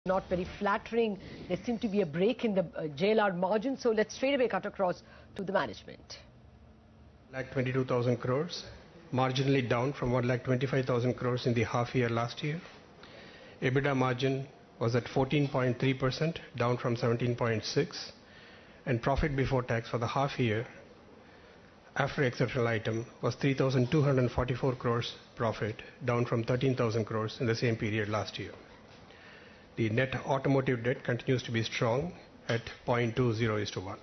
not very flattering. There seemed to be a break in the JLR margin. So let's straight away cut across to the management. 1,22,000 crores, marginally down from 1,25,000 crores in the half year last year. EBITDA margin was at 14.3%, down from 17.6%, and profit before tax for the half year after exceptional item was 3,244 crores profit, down from 13,000 crores in the same period last year. The net automotive debt continues to be strong at 0.20:1.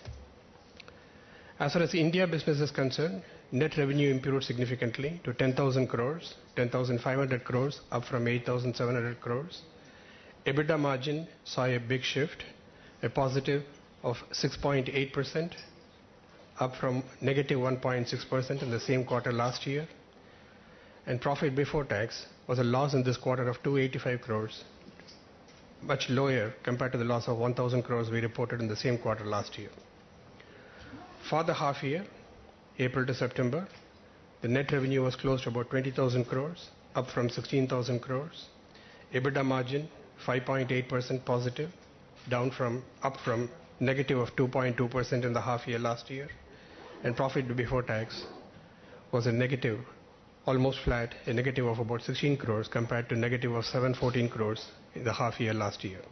As far as the India business is concerned, net revenue improved significantly to 10,000 crores, 10,500 crores, up from 8,700 crores. EBITDA margin saw a big shift, a positive of 6.8%, up from negative 1.6% in the same quarter last year. And profit before tax was a loss in this quarter of 285 crores, much lower compared to the loss of 1,000 crores we reported in the same quarter last year. For the half year, April to September, the net revenue was close to about 20,000 crores, up from 16,000 crores. EBITDA margin 5.8% positive, up from negative of 2.2% in the half year last year. And profit before tax was a negative, almost flat, a negative of about 16 crores compared to negative of 714 crores in the half year last year.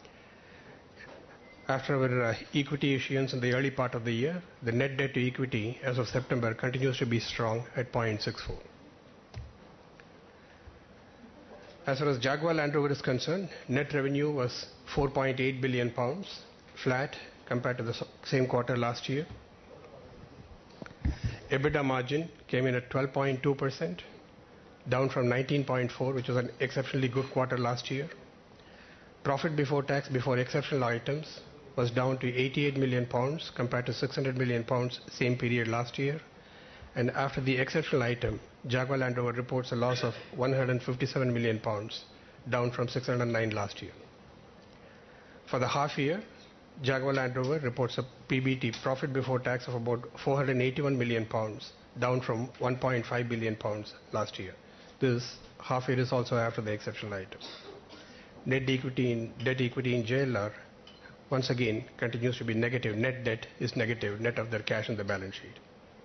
After our equity issuance in the early part of the year, the net debt to equity as of September continues to be strong at 0.64. As far as Jaguar Land Rover is concerned, net revenue was 4.8 billion pounds, flat compared to the same quarter last year. EBITDA margin came in at 12.2%, down from 19.4%, which was an exceptionally good quarter last year. Profit before tax before exceptional items was down to 88 million pounds compared to 600 million pounds same period last year. And after the exceptional item, Jaguar Land Rover reports a loss of 157 million pounds, down from 609 last year. For the half year, Jaguar Land Rover reports a PBT, profit before tax, of about 481 million pounds, down from 1.5 billion pounds last year. This half year is also after the exceptional item. Net equity in JLR once again continues to be negative. Net debt is negative, net of their cash in the balance sheet.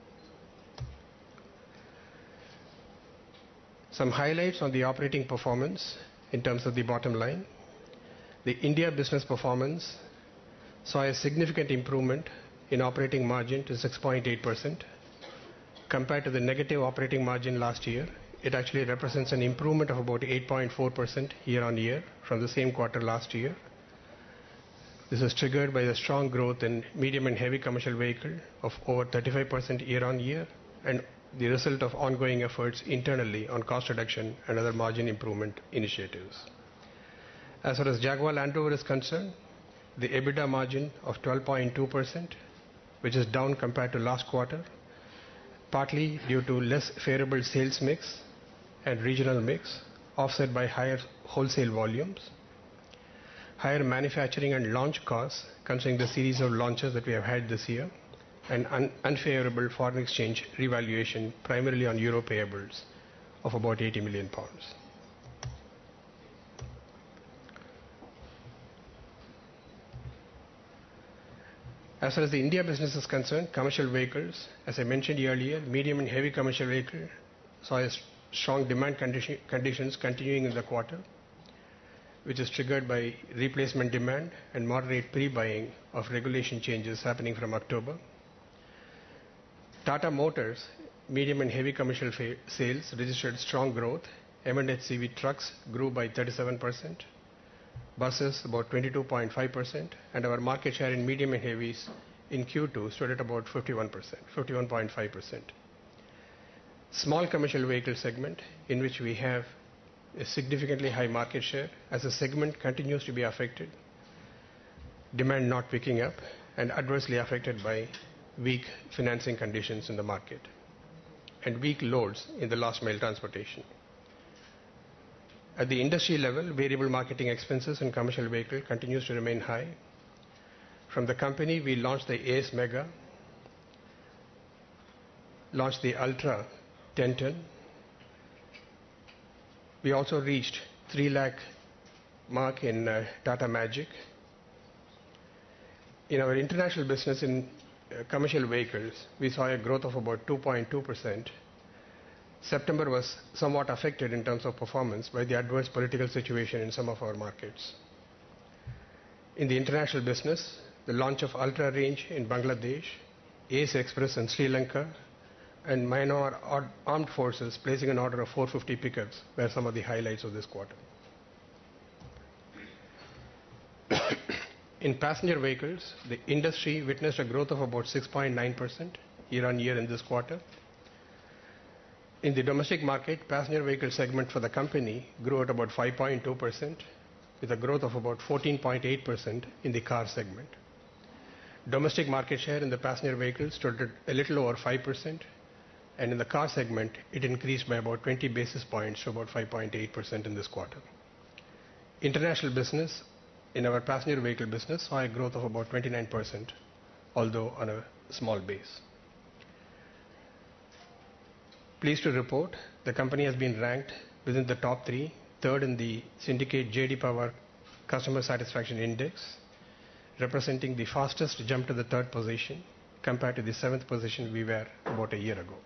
Some highlights on the operating performance in terms of the bottom line. The India business performance saw a significant improvement in operating margin to 6.8%. Compared to the negative operating margin last year, it actually represents an improvement of about 8.4% year on year from the same quarter last year. This is triggered by the strong growth in medium and heavy commercial vehicle of over 35% year on year, and the result of ongoing efforts internally on cost reduction and other margin improvement initiatives. As far as Jaguar Land Rover is concerned, the EBITDA margin of 12.2%, which is down compared to last quarter, partly due to less favorable sales mix and regional mix, offset by higher wholesale volumes. Higher manufacturing and launch costs, considering the series of launches that we have had this year, and unfavorable foreign exchange revaluation, primarily on euro payables, of about 80 million pounds. As far as the India business is concerned, commercial vehicles, as I mentioned earlier, medium and heavy commercial vehicle saw a strong demand conditions continuing in the quarter, which is triggered by replacement demand and moderate pre-buying of regulation changes happening from October. Tata Motors, medium and heavy commercial sales registered strong growth. M&HCV trucks grew by 37%, buses about 22.5%, and our market share in medium and heavies in Q2 stood at about 51.5%. Small commercial vehicle segment, in which we have a significantly high market share, as the segment continues to be affected, demand not picking up, and adversely affected by weak financing conditions in the market and weak loads in the last mile transportation. At the industry level, variable marketing expenses in commercial vehicle continues to remain high. From the company, we launched the Ace Mega, launched the Ultra 10 ton. We also reached 3 lakh mark in Tata Magic. In our international business in commercial vehicles, we saw a growth of about 2.2%. September was somewhat affected in terms of performance by the adverse political situation in some of our markets. In the international business, the launch of Ultra Range in Bangladesh, Ace Express in Sri Lanka, and Myanmar Armed Forces placing an order of 450 pickups were some of the highlights of this quarter. In passenger vehicles, the industry witnessed a growth of about 6.9% year-on-year in this quarter. In the domestic market, passenger vehicle segment for the company grew at about 5.2%, with a growth of about 14.8% in the car segment. Domestic market share in the passenger vehicles stood at a little over 5%, and in the car segment, it increased by about 20 basis points to about 5.8% in this quarter. International business in our passenger vehicle business saw a growth of about 29%, although on a small base. Pleased to report the company has been ranked within the top three, third in the syndicate JD Power Customer Satisfaction Index, representing the fastest jump to the third position compared to the seventh position we were about a year ago.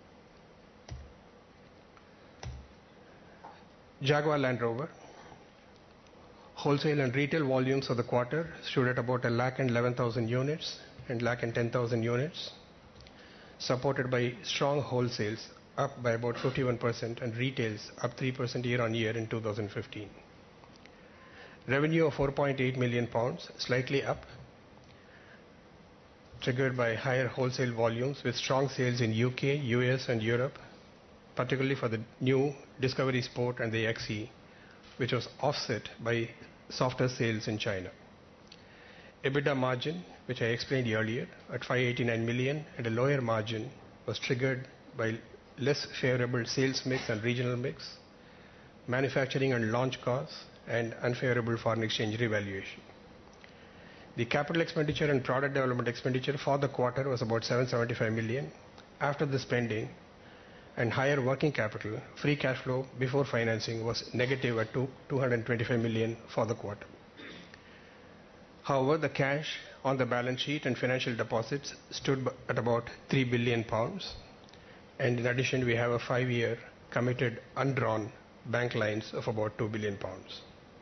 Jaguar Land Rover. Wholesale and retail volumes for the quarter stood at about 111,000 units and 110,000 units, supported by strong wholesales up by about 51% and retails up 3% year-on-year in 2015. Revenue of £4.8 million, slightly up, triggered by higher wholesale volumes with strong sales in UK, US and Europe, particularly for the new Discovery Sport and the XE, which was offset by softer sales in China. EBITDA margin, which I explained earlier, at 589 million and a lower margin, was triggered by less favorable sales mix and regional mix, manufacturing and launch costs, and unfavorable foreign exchange revaluation. The capital expenditure and product development expenditure for the quarter was about 775 million. After the spending and higher working capital, free cash flow before financing was negative at 225 million for the quarter. However, the cash on the balance sheet and financial deposits stood at about 3 billion pounds, and in addition we have a 5-year committed undrawn bank lines of about 2 billion pounds.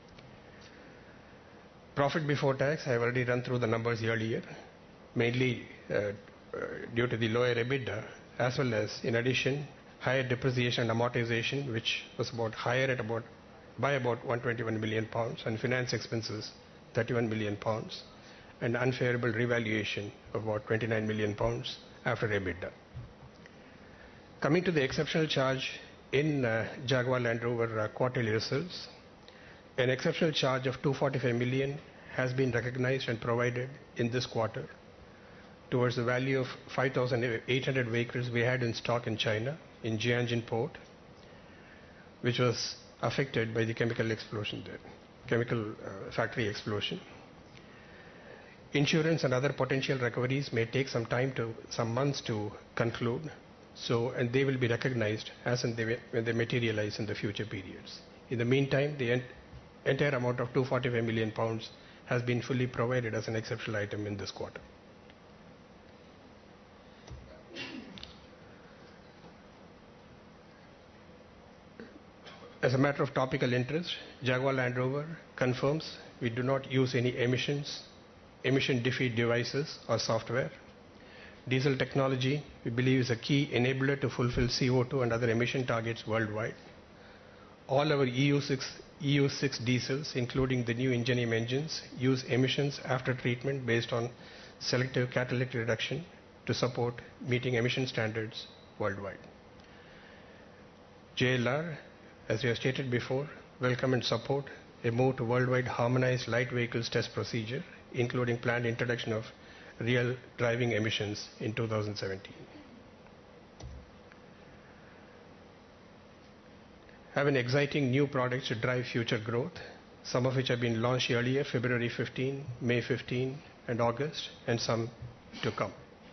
Profit before tax, I have already run through the numbers earlier, mainly due to the lower EBITDA, as well as, in addition, higher depreciation and amortization, which was by about 121 million pounds, and finance expenses 31 million pounds, and unfavorable revaluation of about 29 million pounds after EBITDA. Coming to the exceptional charge in Jaguar Land Rover quarterly results, an exceptional charge of 245 million has been recognized and provided in this quarter towards the value of 5,800 vehicles we had in stock in China, in Jiangyin port, which was affected by the chemical explosion there, chemical factory explosion. Insurance and other potential recoveries may take some months to conclude, and they will be recognized as when they materialize in the future periods. In the meantime, the entire amount of 245 million pounds has been fully provided as an exceptional item in this quarter. As a matter of topical interest, Jaguar Land Rover confirms we do not use any emission defeat devices or software. Diesel technology, we believe, is a key enabler to fulfill CO2 and other emission targets worldwide. All our EU6 diesels, including the new Ingenium engines, use emissions after treatment based on selective catalytic reduction to support meeting emission standards worldwide. JLR, as we have stated before, welcome and support a move to worldwide harmonized light vehicles test procedure, including planned introduction of real driving emissions in 2017. Having exciting new products to drive future growth, some of which have been launched earlier, February 15, May 15, and August, and some to come.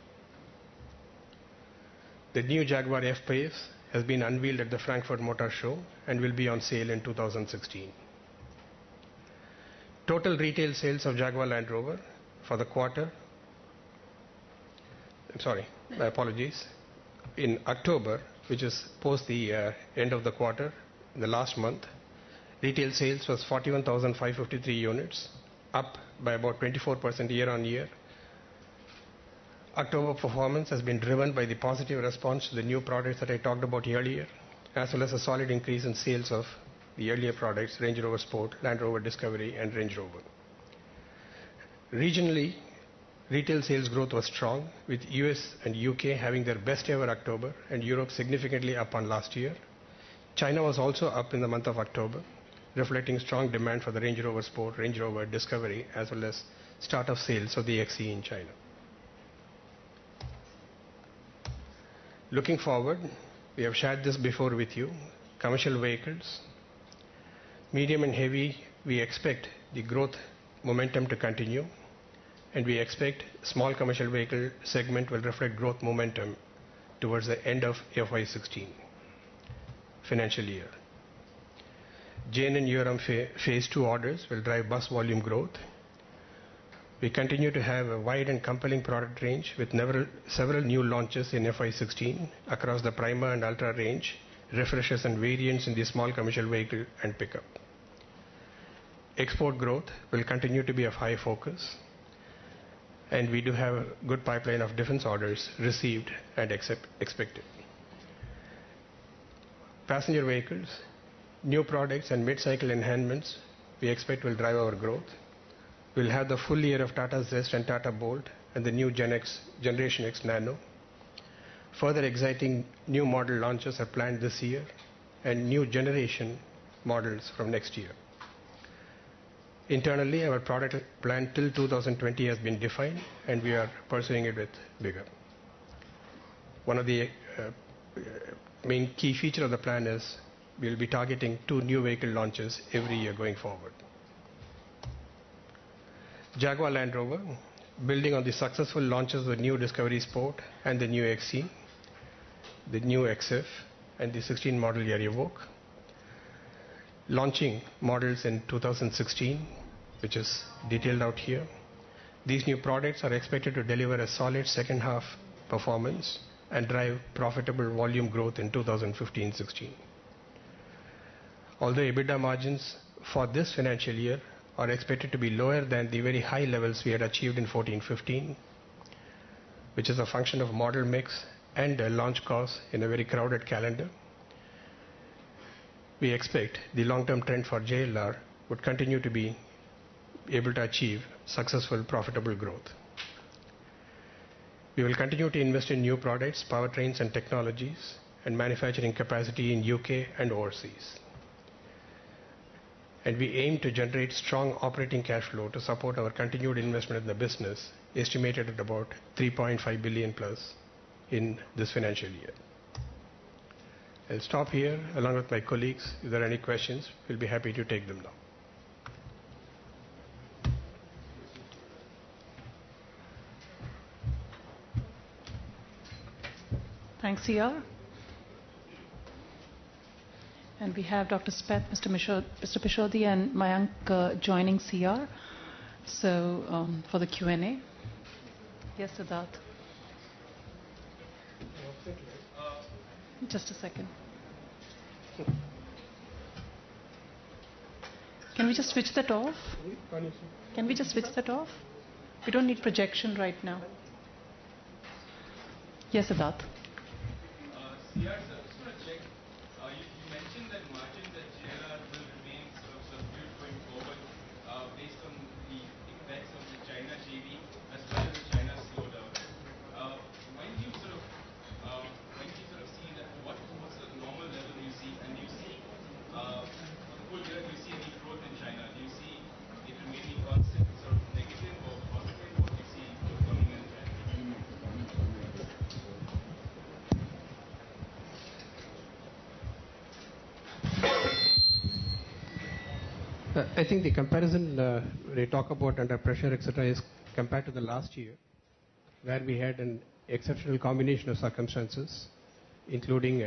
The new Jaguar F-Pace has been unveiled at the Frankfurt Motor Show and will be on sale in 2016. Total retail sales of Jaguar Land Rover for the quarter, my apologies, in October, which is post the end of the quarter, the last month, retail sales was 41,553 units, up by about 24% year on year. October performance has been driven by the positive response to the new products that I talked about earlier, as well as a solid increase in sales of the earlier products, Range Rover Sport, Land Rover Discovery, and Range Rover. Regionally, retail sales growth was strong, with US and UK having their best ever October, and Europe significantly up on last year. China was also up in the month of October, reflecting strong demand for the Range Rover Sport, Range Rover Discovery, as well as start of sales of the XE in China. Looking forward, we have shared this before with you, commercial vehicles, medium and heavy, we expect the growth momentum to continue, and we expect small commercial vehicle segment will reflect growth momentum towards the end of FY16 financial year. JN Phase 2 orders will drive bus volume growth. We continue to have a wide and compelling product range with several new launches in FY16 across the Prima and Ultra range, refreshes and variants in the small commercial vehicle and pickup. Export growth will continue to be of high focus, and we do have a good pipeline of defense orders received and expected. Passenger vehicles, new products and mid-cycle enhancements we expect will drive our growth. We'll have the full year of Tata Zest and Tata Bolt and the new Generation X Nano. Further exciting new model launches are planned this year and new generation models from next year. Internally, our product plan till 2020 has been defined, and we are pursuing it with vigor. One of the main key feature of the plan is we'll be targeting 2 new vehicle launches every year going forward. Jaguar Land Rover, building on the successful launches of the new Discovery Sport and the new XE, the new XF, and the 16 model year Evoque. Launching models in 2016, which is detailed out here. These new products are expected to deliver a solid second half performance and drive profitable volume growth in 2015-16. Although EBITDA margins for this financial year are expected to be lower than the very high levels we had achieved in 14-15, which is a function of model mix and launch costs in a very crowded calendar, we expect the long-term trend for JLR would continue to be able to achieve successful profitable growth. We will continue to invest in new products, powertrains and technologies, and manufacturing capacity in UK and overseas. And we aim to generate strong operating cash flow to support our continued investment in the business, estimated at about 3.5 billion plus in this financial year. I'll stop here along with my colleagues. If there are any questions, we'll be happy to take them now. Thanks, CR. And we have Dr. Speth, Mr. Pisharody, and Mayank joining CR. So for the Q&A. Yes, Siddharth. Just a second. Can we just switch that off? Can we just switch that off? We don't need projection right now. Yes, Siddharth. Yeah, sir. Just want to check. You mentioned that margins at JLR will remain sort of subdued going forward based on the effects of the China JV as well as the China slowdown. When do you sort of see that? What's the normal level you see? And do you see for the full year? Do you see any growth in China? Do you see it remaining constant, sort of negative or positive? What do you see coming in China? I think the comparison they talk about under pressure, etc., is compared to the last year, where we had an exceptional combination of circumstances, including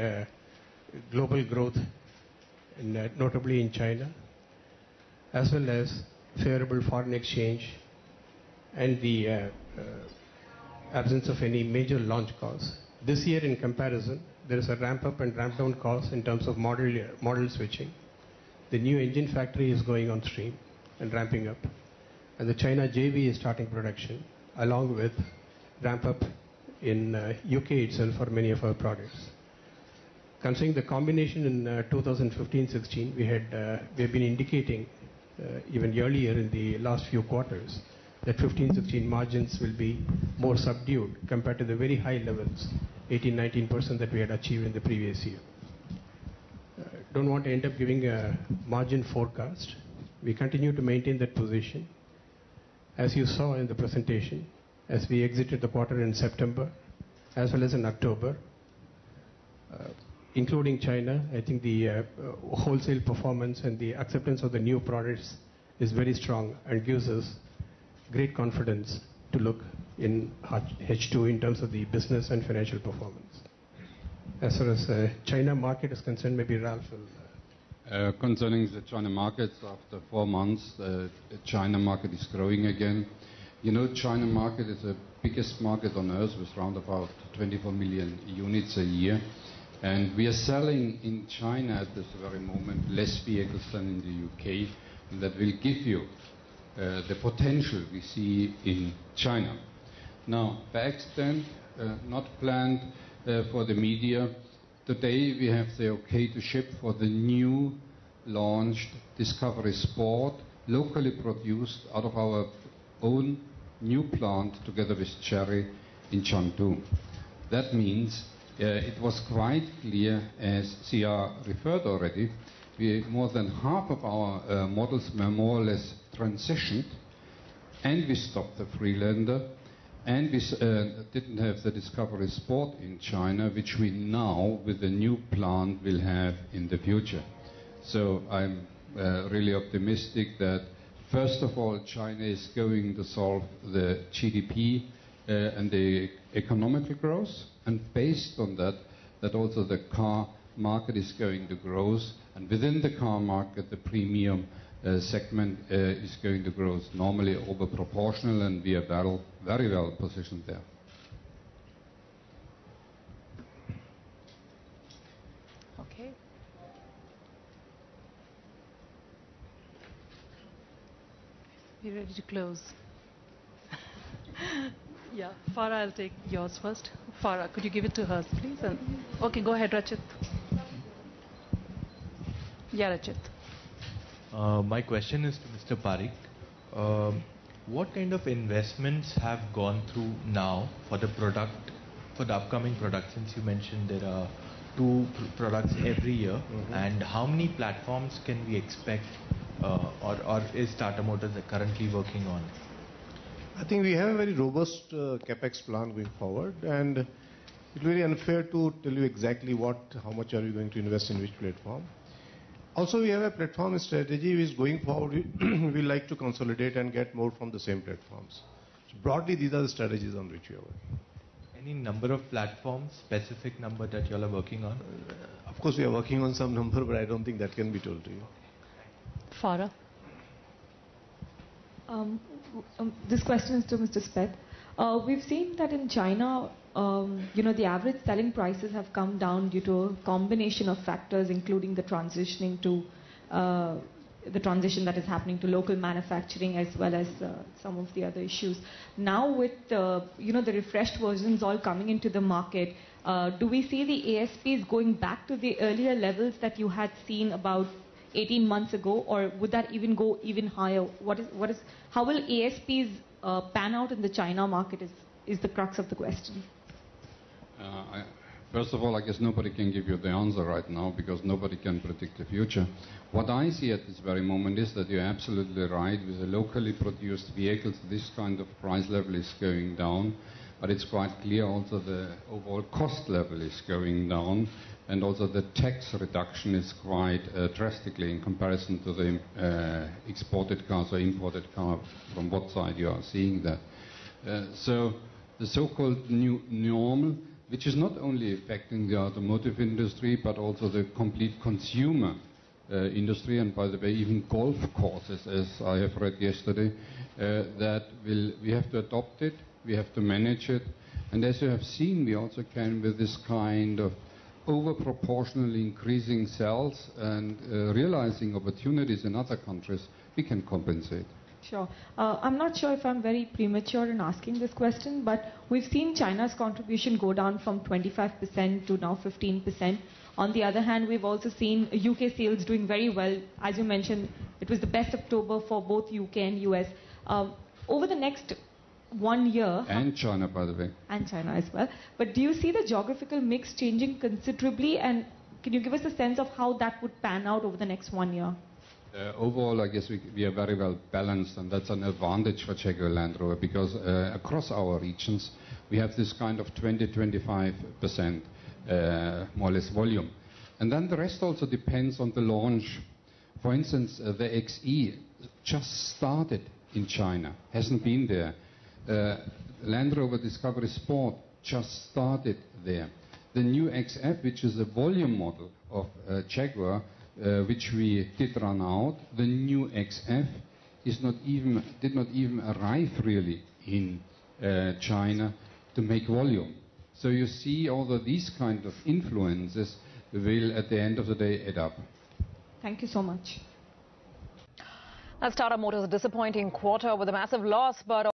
global growth, notably in China, as well as favorable foreign exchange, and the absence of any major launch costs. This year, in comparison, there is a ramp-up and ramp-down cost in terms of model switching. The new engine factory is going on stream and ramping up, and the China JV is starting production, along with ramp-up in UK itself for many of our products. Considering the combination in 2015-16, we have been indicating even earlier in the last few quarters that 15-16 margins will be more subdued compared to the very high levels, 18-19% that we had achieved in the previous year. Don't want to end up giving a margin forecast. We continue to maintain that position. As you saw in the presentation, as we exited the quarter in September, as well as in October, including China, I think the wholesale performance and the acceptance of the new products is very strong and gives us great confidence to look in H2 in terms of the business and financial performance. As far as China market is concerned, maybe Ralf will... Concerning the China markets, after 4 months, the China market is growing again. You know, China market is the biggest market on earth with around about 24 million units a year. And we are selling in China at this very moment less vehicles than in the UK. And that will give you the potential we see in China. Now, by accident, not planned for the media, today we have the okay to ship for the new launched Discovery Sport, locally produced out of our own new plant together with Chery in Chengdu. That means it was quite clear, as CR referred already, more than half of our models were more or less transitioned, and we stopped the Freelander, and we didn't have the Discovery Sport in China, which we now, with the new plant, will have in the future. So I'm really optimistic that, first of all, China is going to solve the GDP and the economical growth, and based on that, that also the car market is going to grow, and within the car market, the premium segment is going to grow normally over proportional, and we are very well positioned there. Okay. We're ready to close. Yeah, Farah, I'll take yours first. Farah, could you give it to her, please? And, okay, go ahead, Rachit. Yeah, Rachit. My question is to Mr. Pareek. What kind of investments have gone through now for the product, for the upcoming product, since you mentioned there are 2 products every year, and how many platforms can we expect, or is Tata Motors currently working on? I think we have a very robust capex plan going forward, and it will be unfair to tell you exactly how much are we going to invest in which platform. Also, we have a platform strategy which going forward we like to consolidate and get more from the same platforms. So broadly, these are the strategies on which we are working. Any number of platforms, specific number that you all are working on? Of course, we are working on some number, but I don't think that can be told to you. Farah. This question is to Mr. Speth. We've seen that in China, the average selling prices have come down due to a combination of factors, including the transitioning to the transition that is happening to local manufacturing, as well as some of the other issues. Now, with the refreshed versions all coming into the market, do we see the ASPs going back to the earlier levels that you had seen about 18 months ago, or would that even go even higher? How will ASPs pan out in the China market is the crux of the question. First of all, I guess nobody can give you the answer right now because nobody can predict the future. What I see at this very moment is that you're absolutely right. With the locally produced vehicles, this kind of price level is going down, but it's quite clear also the overall cost level is going down, and also the tax reduction is quite drastically in comparison to the exported cars or imported cars, from what side you are seeing that. So the so-called new normal, which is not only affecting the automotive industry, but also the complete consumer industry, and by the way, even golf courses, as I have read yesterday, we have to adopt it, we have to manage it, and as you have seen, we also can, with this kind of over-proportionally increasing sales and realizing opportunities in other countries, we can compensate. Sure. I'm not sure if I'm very premature in asking this question, but we've seen China's contribution go down from 25% to now 15%. On the other hand, we've also seen UK sales doing very well. As you mentioned, it was the best October for both UK and US. Over the next 1 year... And China, by the way. And China as well. But do you see the geographical mix changing considerably? And can you give us a sense of how that would pan out over the next 1 year? Overall, I guess we are very well balanced, and that's an advantage for Jaguar Land Rover, because across our regions, we have this kind of 20-25% more or less volume. And then the rest also depends on the launch. For instance, the XE just started in China, hasn't been there. Land Rover Discovery Sport just started there. The new XF, which is a volume model of Jaguar, which we did run out, the new XF did not even arrive really in China to make volume. So you see all of these kind of influences will at the end of the day add up. Thank you so much. That's Tata Motors' disappointing quarter with a massive loss, but